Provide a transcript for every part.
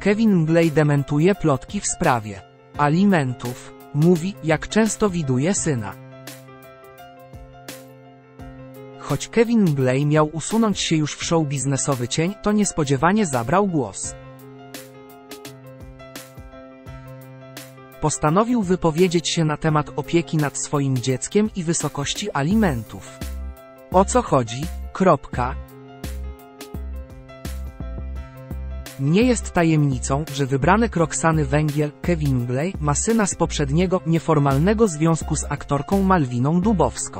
Kevin Mglej dementuje plotki w sprawie alimentów. Mówi, jak często widuje syna. Choć Kevin Mglej miał usunąć się już w show biznesowy cień, to niespodziewanie zabrał głos. Postanowił wypowiedzieć się na temat opieki nad swoim dzieckiem i wysokości alimentów. O co chodzi? Nie jest tajemnicą, że wybranek Roxany Węgiel, Kevin Mglej, ma syna z poprzedniego, nieformalnego związku z aktorką Malwiną Dubowską.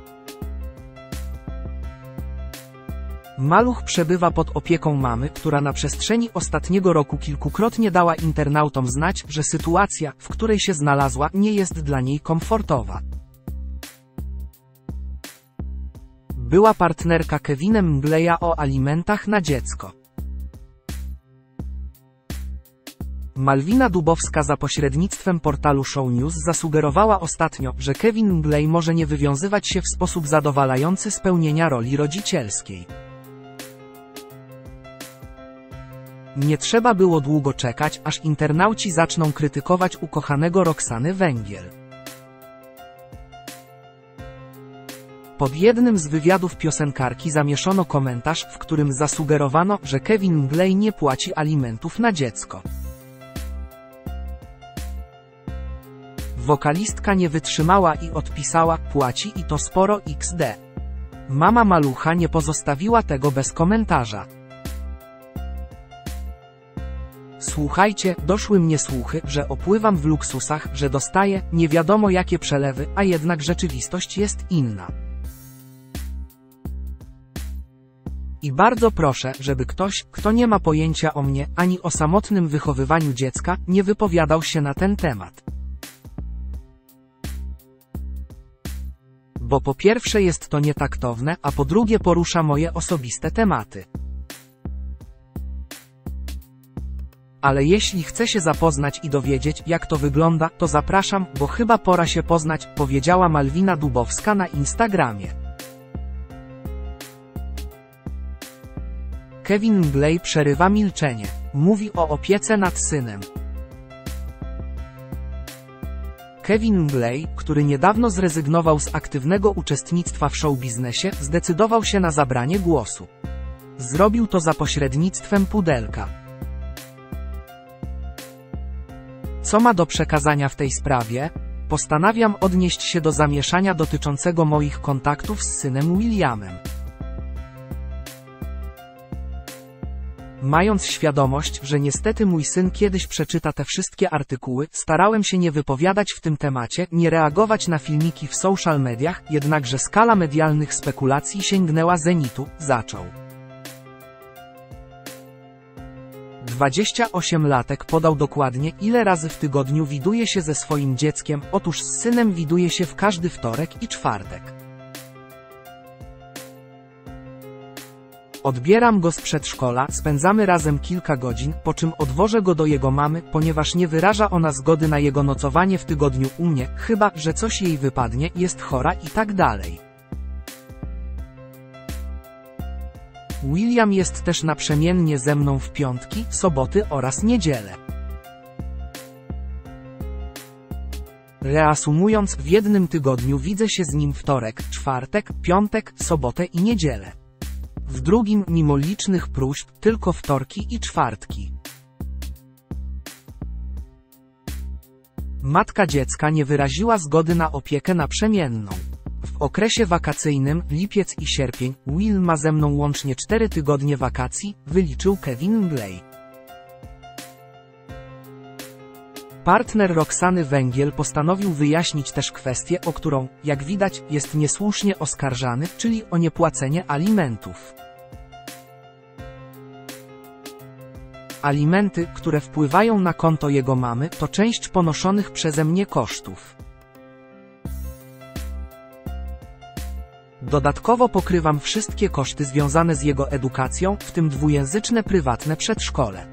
Maluch przebywa pod opieką mamy, która na przestrzeni ostatniego roku kilkukrotnie dała internautom znać, że sytuacja, w której się znalazła, nie jest dla niej komfortowa. Była partnerka Kevinem Mgleja o alimentach na dziecko. Malwina Dubowska za pośrednictwem portalu Show News zasugerowała ostatnio, że Kevin Mglej może nie wywiązywać się w sposób zadowalający z pełnienia roli rodzicielskiej. Nie trzeba było długo czekać, aż internauci zaczną krytykować ukochanego Roxany Węgiel. Pod jednym z wywiadów piosenkarki zamieszono komentarz, w którym zasugerowano, że Kevin Mglej nie płaci alimentów na dziecko. Wokalistka nie wytrzymała i odpisała: płaci i to sporo XD. Mama malucha nie pozostawiła tego bez komentarza. Słuchajcie, doszły mnie słuchy, że opływam w luksusach, że dostaję nie wiadomo jakie przelewy, a jednak rzeczywistość jest inna. I bardzo proszę, żeby ktoś, kto nie ma pojęcia o mnie, ani o samotnym wychowywaniu dziecka, nie wypowiadał się na ten temat. Bo po pierwsze jest to nietaktowne, a po drugie porusza moje osobiste tematy. Ale jeśli chce się zapoznać i dowiedzieć, jak to wygląda, to zapraszam, bo chyba pora się poznać, powiedziała Malwina Dubowska na Instagramie. Kevin Mglej przerywa milczenie. Mówi o opiece nad synem. Kevin Mglej, który niedawno zrezygnował z aktywnego uczestnictwa w showbiznesie, zdecydował się na zabranie głosu. Zrobił to za pośrednictwem Pudelka. Co ma do przekazania w tej sprawie? Postanawiam odnieść się do zamieszania dotyczącego moich kontaktów z synem Williamem. Mając świadomość, że niestety mój syn kiedyś przeczyta te wszystkie artykuły, starałem się nie wypowiadać w tym temacie, nie reagować na filmiki w social mediach, jednakże skala medialnych spekulacji sięgnęła zenitu, zaczął. 28-latek podał dokładnie, ile razy w tygodniu widuje się ze swoim dzieckiem. Otóż z synem widuje się w każdy wtorek i czwartek. Odbieram go z przedszkola, spędzamy razem kilka godzin, po czym odwożę go do jego mamy, ponieważ nie wyraża ona zgody na jego nocowanie w tygodniu u mnie, chyba że coś jej wypadnie, jest chora i tak dalej. William jest też naprzemiennie ze mną w piątki, soboty oraz niedzielę. Reasumując, w jednym tygodniu widzę się z nim wtorek, czwartek, piątek, sobotę i niedzielę. W drugim, mimo licznych próśb, tylko wtorki i czwartki. Matka dziecka nie wyraziła zgody na opiekę naprzemienną. W okresie wakacyjnym, lipiec i sierpień, Will ma ze mną łącznie 4 tygodnie wakacji, wyliczył Kevin Mglej. Partner Roxany Węgiel postanowił wyjaśnić też kwestię, o którą, jak widać, jest niesłusznie oskarżany, czyli o niepłacenie alimentów. Alimenty, które wpływają na konto jego mamy, to część ponoszonych przeze mnie kosztów. Dodatkowo pokrywam wszystkie koszty związane z jego edukacją, w tym dwujęzyczne prywatne przedszkole.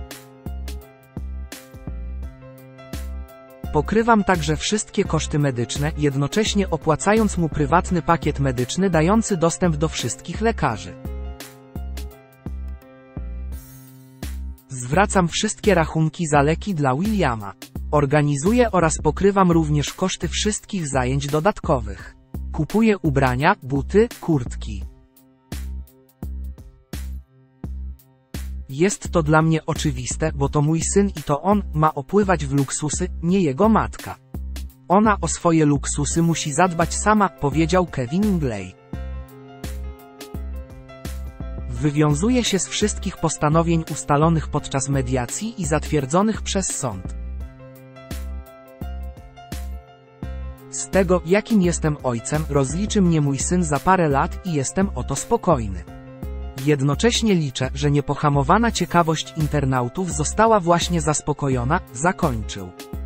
Pokrywam także wszystkie koszty medyczne, jednocześnie opłacając mu prywatny pakiet medyczny dający dostęp do wszystkich lekarzy. Zwracam wszystkie rachunki za leki dla Williama. Organizuję oraz pokrywam również koszty wszystkich zajęć dodatkowych. Kupuję ubrania, buty, kurtki. Jest to dla mnie oczywiste, bo to mój syn i to on ma opływać w luksusy, nie jego matka. Ona o swoje luksusy musi zadbać sama, powiedział Kevin Ingley. Wywiązuje się z wszystkich postanowień ustalonych podczas mediacji i zatwierdzonych przez sąd. Z tego, jakim jestem ojcem, rozliczy mnie mój syn za parę lat i jestem o to spokojny. Jednocześnie liczę, że niepohamowana ciekawość internautów została właśnie zaspokojona, zakończył.